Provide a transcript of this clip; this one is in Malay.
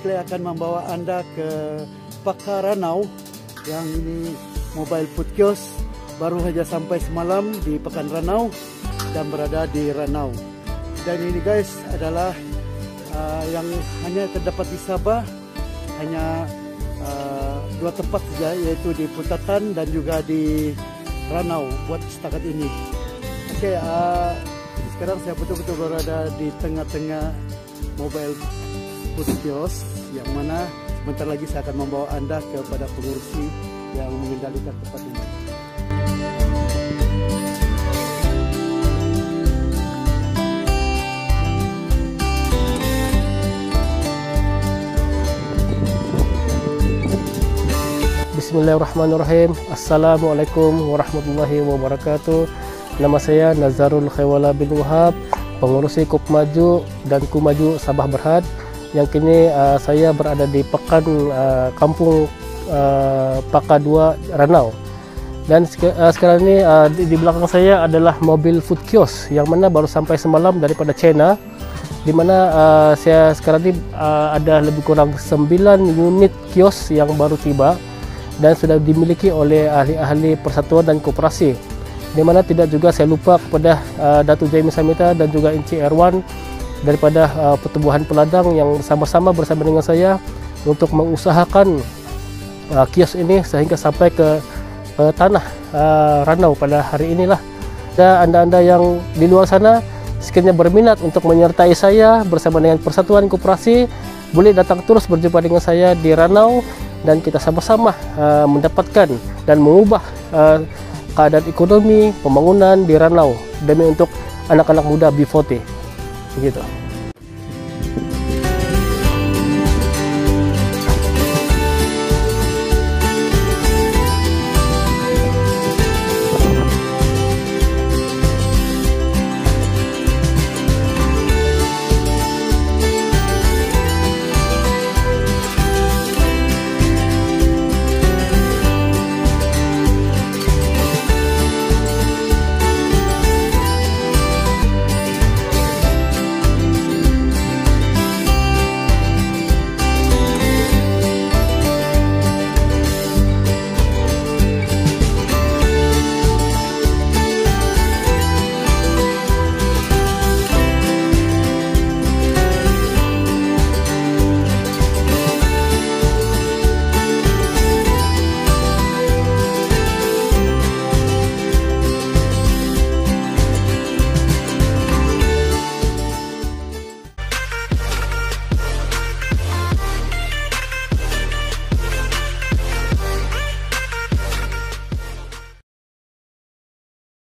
Clay akan membawa Anda ke Pakar Ranau, yang ini mobile food kiosk baru saja sampai semalam di Pekan Ranau dan berada di Ranau. Dan ini guys adalah yang hanya terdapat di Sabah, hanya 2 tempat saja, yaitu di Putatan dan juga di Ranau buat setakat ini. Oke, sekarang saya betul-betul berada di tengah-tengah mobile food kiosk, yang mana sebentar lagi saya akan membawa Anda kepada pengurusi yang mengendalikan tempat ini. Bismillahirrahmanirrahim. Assalamualaikum warahmatullahi wabarakatuh. Nama saya Nazarul Khaiwala bin Wahab, pengurusi Kopmaju dan Kumaju Sabah Berhad. Yang kini saya berada di Pekan Kampung Paka 2 Ranau. Dan sekarang ini di belakang saya adalah mobil food kiosk yang mana baru sampai semalam daripada China, di mana saya sekarang ini ada lebih kurang 9 unit kios yang baru tiba dan sudah dimiliki oleh ahli-ahli persatuan dan koperasi. Di mana tidak juga saya lupa kepada Datuk Jaimi Samita dan juga Encik Erwan daripada Pertubuhan Peladang yang sama-sama bersama dengan saya untuk mengusahakan kios ini sehingga sampai ke tanah Ranau pada hari inilah. Dan anda-anda yang di luar sana sekiranya berminat untuk menyertai saya bersama dengan Persatuan Koperasi, boleh datang terus berjumpa dengan saya di Ranau dan kita sama-sama mendapatkan dan mengubah keadaan ekonomi pembangunan di Ranau demi untuk anak-anak muda B40 begitu.